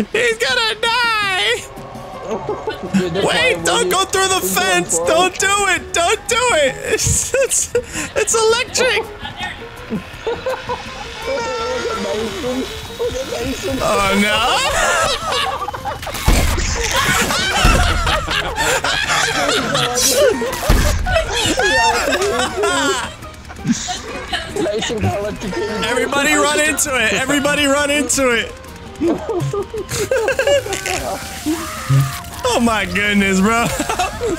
He's gonna die! Wait, don't go through the fence! Don't do it! Don't do it! It's electric! Oh no! Everybody run into it! Everybody run into it! Oh my goodness, bro!